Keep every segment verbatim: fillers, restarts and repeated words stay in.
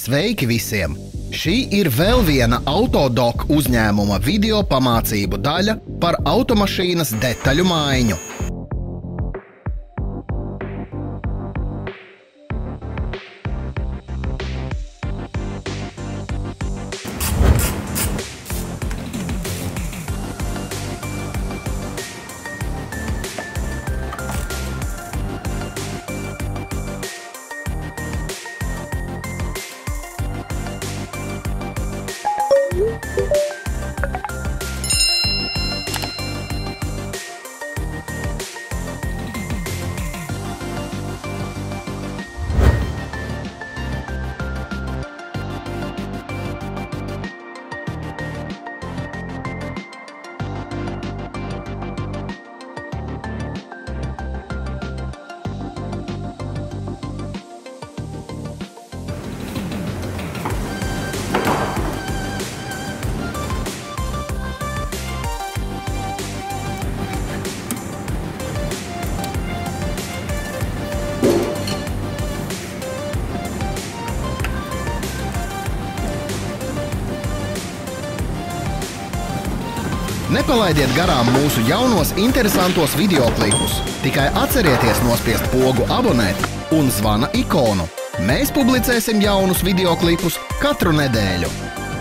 Sveiki visiem! Šī ir vēl viena Autodoc uzņēmuma video pamācību daļa par automašīnas detaļu maiņu. Nepalaidiet garām mūsu jaunos interesantos videoklipus. Tikai atcerieties nospiest pogu abonēt un zvana ikonu. Mēs publicēsim jaunus videoklipus katru nedēļu.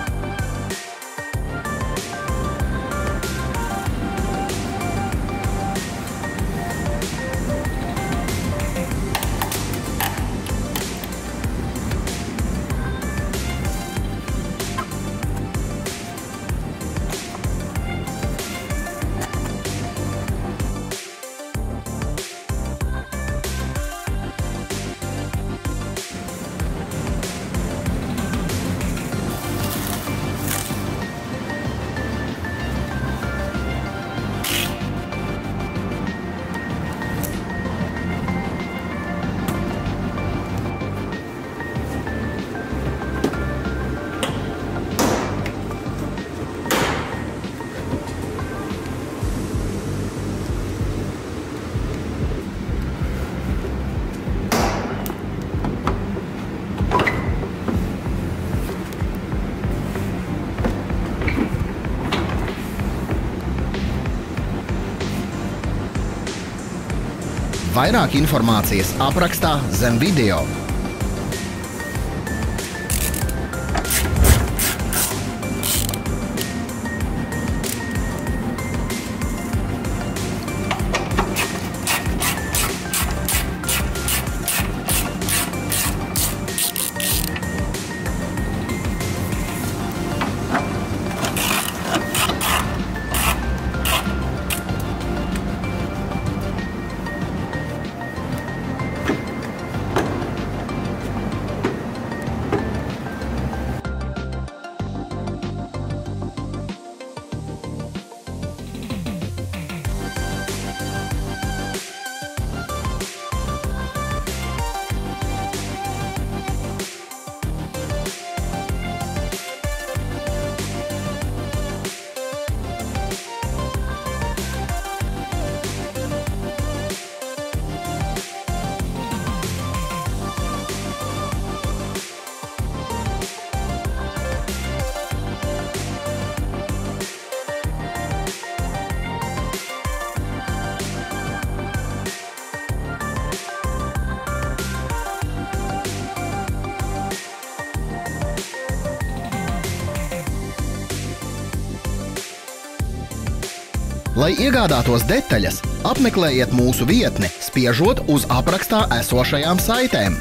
Vairāk informācijas aprakstā zem video. Lai iegādātos detaļas, apmeklējiet mūsu vietni, spiežot uz aprakstā esošajām saitēm.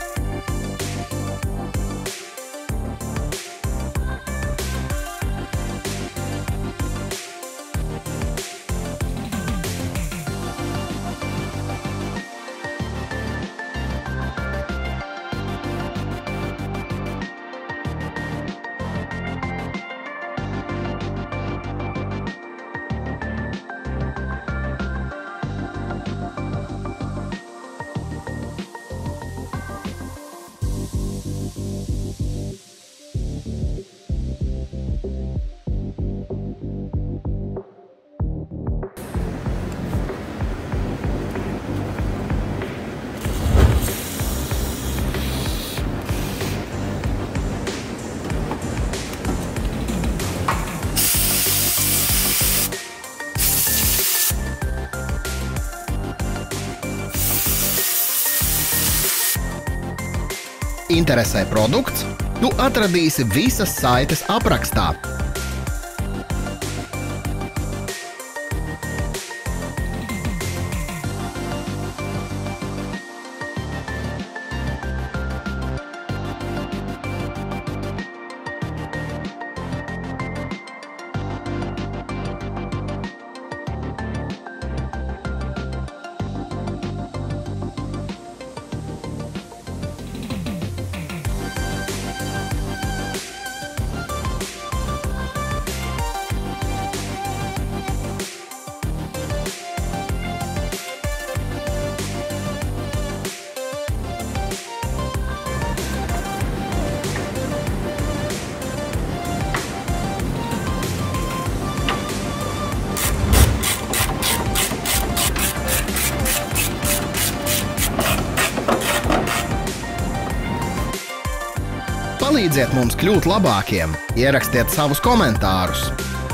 Interesē produkts? Tu atradīsi visas saites aprakstā. Palīdziet mums kļūt labākiem, ierakstiet savus komentārus.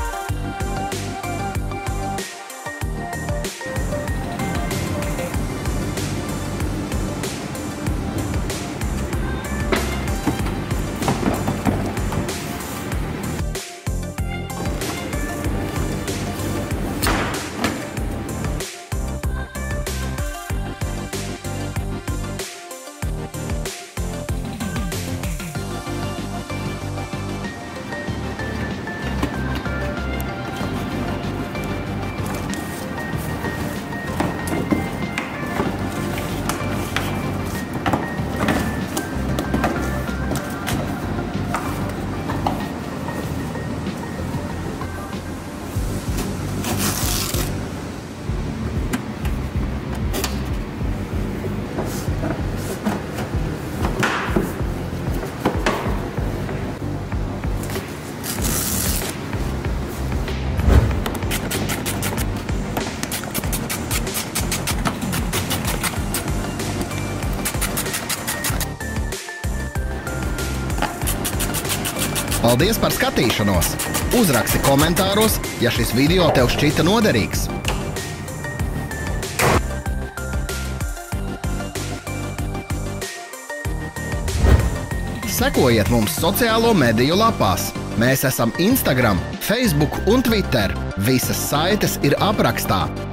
Paldies par skatīšanos! Uzraksti komentāros, ja šis video tev šķita noderīgs. Sekojiet mums sociālo mediju lapās. Mēs esam Instagram, Facebook un Twitter. Visas saites ir aprakstā.